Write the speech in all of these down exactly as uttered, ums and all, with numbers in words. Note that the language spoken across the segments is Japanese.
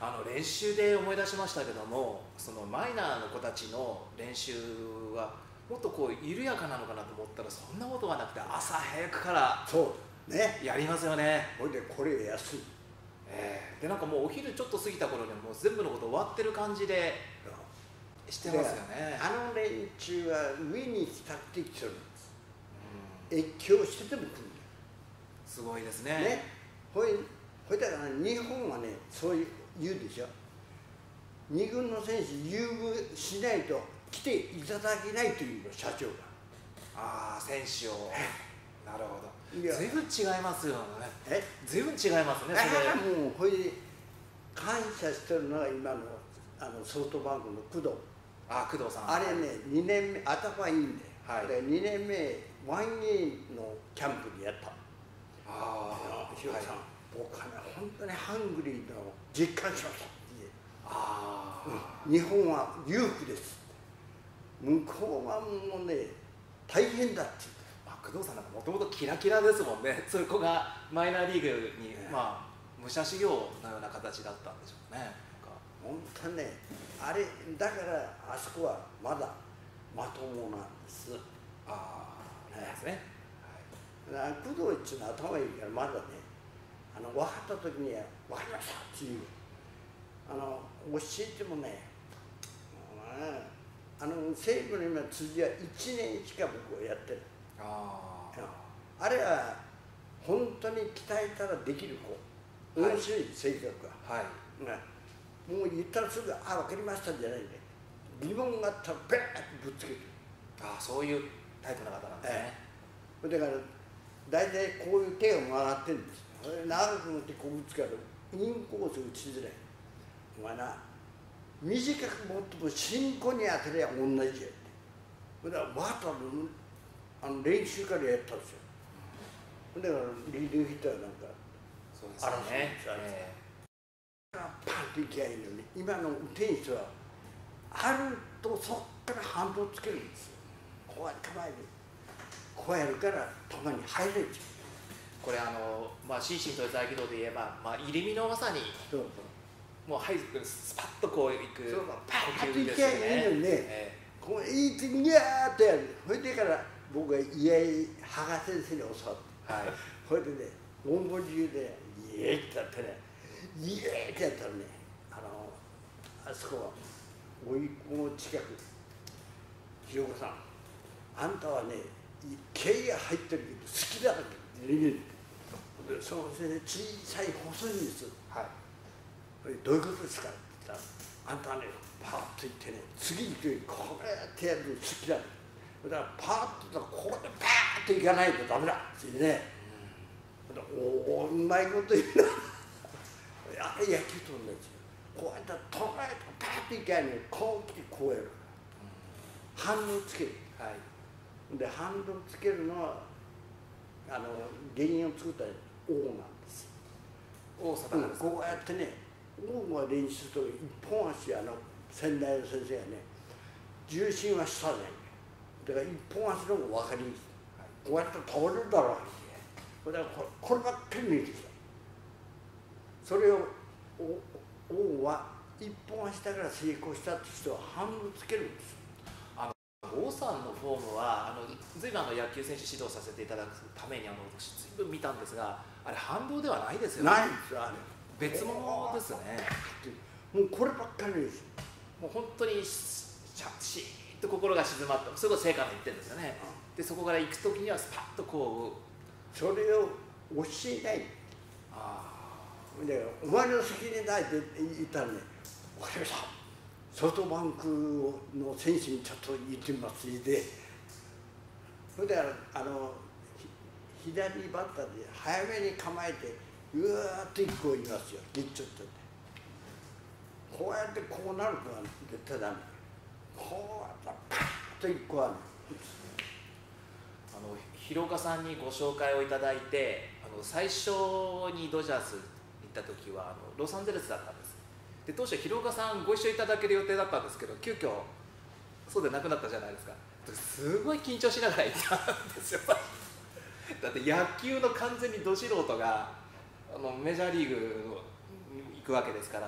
あの練習で思い出しましたけども、そのマイナーの子たちの練習はもっとこう緩やかなのかなと思ったら、そんなことがなくて朝早くからそうねやりますよね。 ほいでこれ安い、 えー、でなんかもうお昼ちょっと過ぎた頃にはもう全部のこと終わってる感じでしてますよね。 あの連中は上に来たってきてるんです、 うん、 越境してても来るんだよ、 すごいですね。 ね、ほいほいだから日本はねそういう言うでしょ、二軍の選手優遇しないと来ていただけないというの社長が。 ああ、選手をなるほど、 いや随分違いますよね。 え随分違いますね、それ。 ああもうほいで感謝してるのが今のあのソフトバンクの工藤、 あ工藤さん、 あれねにねんめ頭いいんで、 はい、 でにねんめワンエーのキャンプでやった。 ああ、 ヒロさん、 はい、 僕はね本当にハングリーの実感しましたって言え、 ああ、 うん、日本は裕福ですって、向こうはもうね大変だって言って、 まあ、工藤さんなんかもともとキラキラですもんね。そこがマイナーリーグに、 ね、 まあ武者修行のような形だったんでしょうね。なんか本当にね、あれだからあそこはまだまともなんです。 ああ、いいですね。 だから工藤っていうのは頭いいからまだね、あの分かった時には分かりましたっていう、あの教えてもね、あの西武の今辻はいちねんしか僕はやってる。 ああれは本当に鍛えたらできる子、面白い性格が、 はい、 もう言ったらすぐ「あ分かりました」じゃないんで、疑問があったらベーッとぶっつける。 ああ、そういうタイプの方なんですね。 ええ、だから大体こういう手が曲がってるんですよ。長く持ってこう打つからインコース打ちづらい。お前な、短く持っても進行に当てりゃ同じやって。だからバッターのあの練習からやったんですよ。だからリリーフヒッターなんかそうですよね。えパンといきゃいいのに、今のテニスはあるとそっから反動つけるんですよ。こうやって構える、こうやるから球に入れちゃう。 これあの、まあ、心身統一合気道で言えば、まあ、入り身のまさにそうそうもう入ってスパッとこういくそうパ呼ッとい吸ですよね。 きゃいいのにね、 えこういい時にギャーっとやる。それでから僕は家井羽賀先生に教わって、 はい、 それでね、モンゴル中でイエーってやってね、イエーってやったらね、あのあそこは甥っ子の近く、ひろこさん、あんたはね、毛が入ってるけど好きだから逃げる。その先生、小さい細いんです。 はい、 どういうことですかって言ったら、あんたはね、パーッといってね、次にこうやってやるの好きだ。だからパーッとここでパーッといかないとダメだって言ってね、うん、おお、うまいこと言うな。あれ野球と同じ。こうやって捉えてパーッといかないのに、こう来てこうやる。反応つける。 はい、 で反動つけるのはあの原因を作った王なんですよ。 王貞治ですか。 こうやってね、王が練習すると一本足、あの先代の先生がね、重心は下じゃない。だから一本足の方が分かりにくい。こうやって倒れるだろう。だからこれ、こればっかり見てきた。それを王は一本足だから成功したって人は反動つけるんです。 王さんのフォームはあのずいぶんあの野球選手指導させていただくためにあのずいぶん見たんですが、あれ反動ではないですよね。 ないですよ、あれ。 別物ですね。 もうこればっかりです。 もう本当にシャッシーッと心が静まった、それこそ成果の一点ですよね。でそこから行く時にはスパッとこうそれを教えない。ああ、でお前の責任だって言ったらね、分かりました、ソフトバンクの選手にちょっと言ってみますで、それであの左バッターで早めに構えてうわーっと一個言いますよ、ギッチョッと。こうやってこうなるとは絶対ダメ。こうやったらパーッと一個はね、 あの広岡さんにご紹介をいただいて、あの最初にドジャースに行った時はあのロサンゼルスだったんです。で当初広岡さんご一緒いただける予定だったんですけど、急遽そうでなくなったじゃないですか。すごい緊張しながら行ったんですよ。だって野球の完全にど素人があのメジャーリーグに行くわけですから、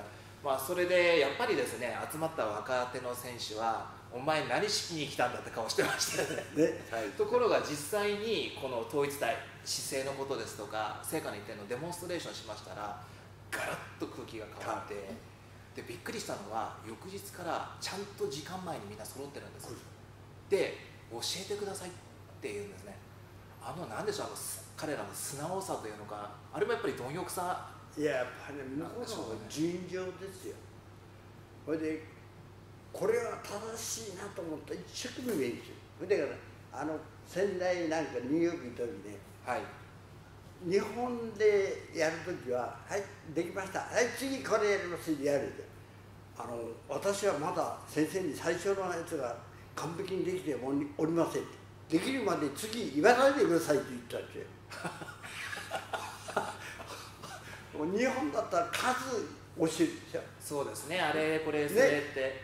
まあ、それでやっぱりですね、集まった若手の選手はお前何しに来たんだって顔してましたよね。ね、はい、ところが実際にこの統一体姿勢のことですとか成果の一点のデモンストレーションしましたらガラッと空気が変わって、でびっくりしたのは翌日からちゃんと時間前にみんな揃ってるんです。で教えてくださいって言うんですね。あの何でしょう、あの彼らの素直さというのか、あれもやっぱり貪欲さ。 いや、やっぱりね、向こうの尋常ですよ。それでこれは正しいなと思ったら一生懸命勉強。それだからあの仙台なんかニューヨーク行った時ね、 はい、 日本でやる時は「はいできましたはい次これやります」ってやるで、あの私はまだ先生に最初のやつが完璧にできておりませんって、できるまで次言わないでくださいって言ったんですよ。日本だったら数教えるでしょ。 そうですね、あれこれそれって、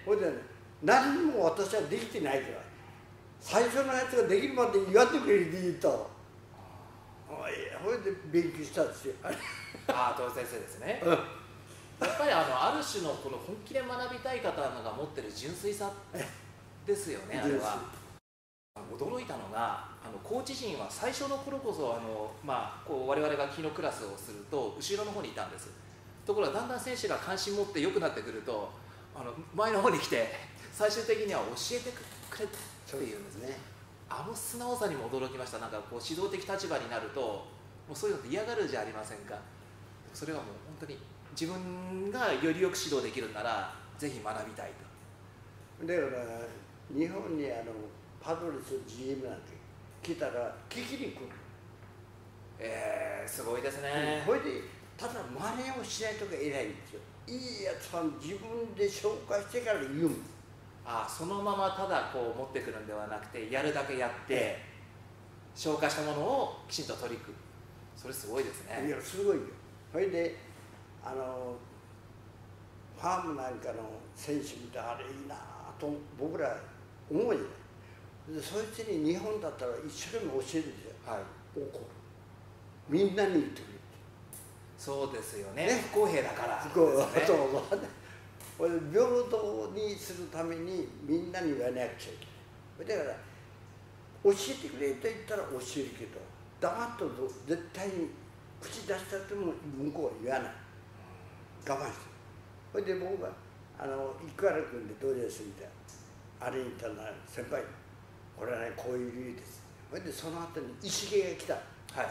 ほいでね、何も私はできてないから最初のやつができるまで言わんでくれって言ったの。ほいで勉強したんですよ。 ああ、東先生ですね。やっぱりあのある種のこの本気で学びたい方が持ってる純粋さですよね、あれは。驚いたのが、あのコーチ陣は最初の頃こそあの、まあ、こう我々が昨日クラスをすると後ろの方にいたんです。ところがだんだん選手が関心持って良くなってくるとあの前の方に来て最終的には教えてくれっていうんですね。あの素直さにも驚きました。なんかこう指導的立場になるともうそういうのって嫌がるじゃありませんか。それはもう本当に自分がよりよく指導できるならぜひ学びたいと。 だから日本にあのパドレス ジーエム なんて来たら聞きに来る。 えー、すごいですね。 これでただ真似をしないとか偉いんですよ。いいやつは自分で紹介してから言うんです。 ああ、そのままただこう持ってくるんではなくてやるだけやって、ええ、紹介したものをきちんと取り組む。それすごいですね。 いやすごいよ。それであのファームなんかの選手見てあれいいなと僕ら思うじゃない。でそいつに日本だったら一生懸命教えるんですよ。はい。みんなに言ってくれる。 そうですよね。ね、不公平だから、ね。 そうそうそう。平等にするためにみんなに言わなくちゃいけない。だから教えてくれと言ったら教えるけど黙っとると絶対に口出したっても向こうは言わない。我慢して。それで僕があの生原君でどうですみたいなあれに言ったら先輩これはねこういう理由です。それでその後に石毛が来た。はい。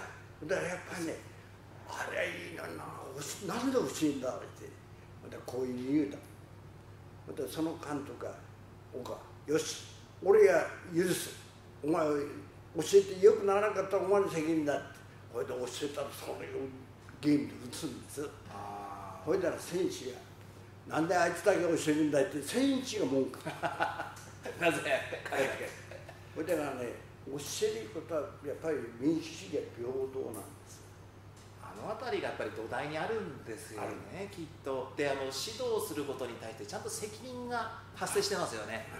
だからやっぱりねあれはいいのな、なんで教えんだって。またこういう理由だ。またその監督が僕はよし俺が許す。お前教えてよくならなかったらお前の責任だって。これで教えたらそれをゲームで打つんです。これなら選手がなんであいつだけ教えるんだって選手が文句。 なぜ彼だけ。 これだからね教えることはやっぱり民主主義は平等なんです。 あの辺りがやっぱり土台にあるんですよね、きっと。で、あの指導することに対してちゃんと責任が発生してますよね。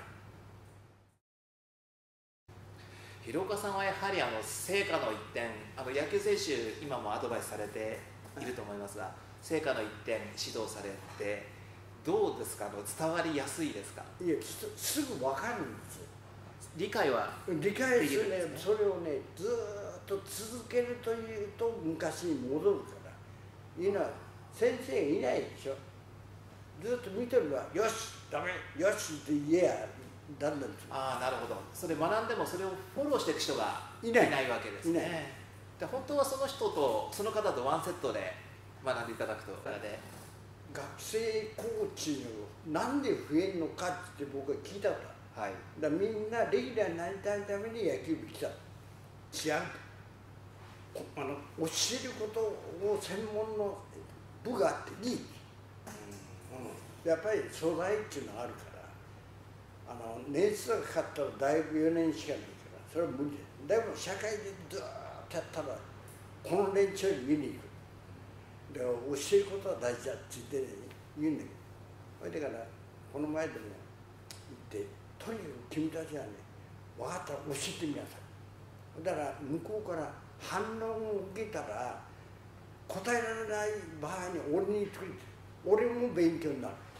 広岡さんはやはりあの成果の一点、あの野球選手今もアドバイスされていると思いますが、成果の一点指導されてどうですか、あの伝わりやすいですか。 いやすぐ分かるんですよ。 理解は理解するね、それをねずーっと続けるというと昔に戻るからいうのは先生がいないでしょ。ずっと見てるのはよしダメよしって言えやだんだん。 ああ、なるほど。それ学んでもそれをフォローしていく人がいないわけですね。で本当はその人とその方とワンセットで学んでいただくと。で学生コーチのなんで増えるのかって僕は聞いたから、はい、だからみんなレギュラーになりたいために野球部来た。違う。あの教えることを専門の部があっていい。うんうん、やっぱり素材っていうのがあるから、あの年数がかかったら大学よねんしかないからそれは無理だ。でも社会でずーっとやったらこの連中に見に行く。で教えることは大事だって言って、ね、言うんだけど、それだからこの前でも言ってとにかく君たちはね分かったら教えてみなさい。だから向こうから反応を受けたら答えられない場合に俺に言ってくれて俺も勉強になる。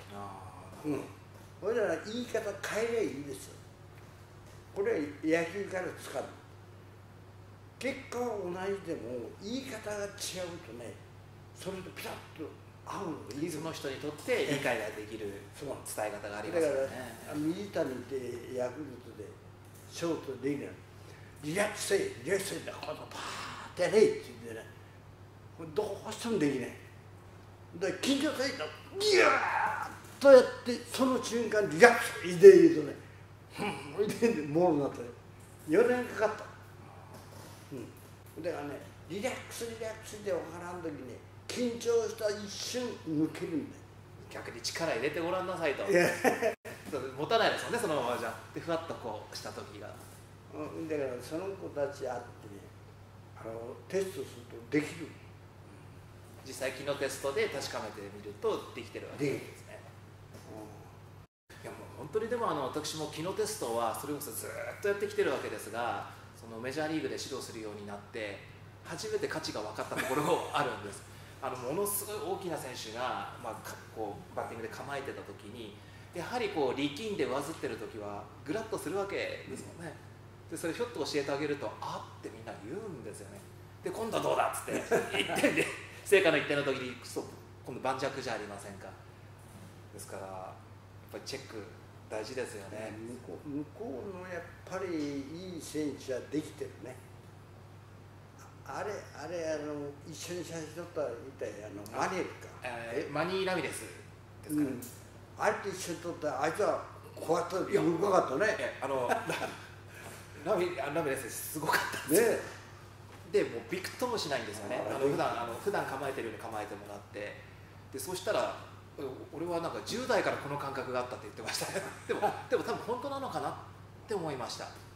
うん、それなら言い方変えればいいんですよ。これは野球から使う。結果は同じでも言い方が違うとね、それとピタッと合うのがいい。 その人にとって理解ができる伝え方がありますよね。 だから水谷でヤクルトでショートできない。リラックスせい、リラックスせいだ、このパーってやれって言ってね、どうしてもできない。で緊張せいとギューッとやってその瞬間リラックス入れるとね、ふん入れてモールになってね、よねんかかった。うん、だからね、リラックスリラックスで分からん時に、ね、緊張した一瞬抜けるんだよ。 逆に力入れてごらんなさいと。持たないですよね、そのままじゃ。でふわっとこうした時が。 うん、だからその子たちあってね、あのテストするとできる。 実際機能テストで確かめてみるとできてるわけですね。いやもう本当にでもあの私も機能テストはそれこそずっとやってきてるわけですが、そのメジャーリーグで指導するようになって初めて価値が分かったところもあるんです。あのものすごい大きな選手が、まあ、こうバッティングで構えてた時にやはりこう力んで上ずってる時はグラッとするわけですもんね。でそれひょっと教えてあげるとあってみんな言うんですよね。で今度はどうだっつっていってんで成果のいってんの時にそう今度盤石じゃありませんか。ですからやっぱりチェック大事ですよね。 向こう、向こうのやっぱりいい選手はできてるね。あれあれあの一緒に写真撮ったみたいあのマニエルか、 えー、マニー・ラミレスですかね、うん、 あれと一緒に撮ったあいつはこうやってよくかかったね。 あのラミラミレスすごかったんですよ、ね、でもうびくともしないんですよね。あの普段あの普段構えてるように構えてもらって、でそうしたら俺はなんかじゅう代からこの感覚があったって言ってましたでもでも多分本当なのかなって思いました。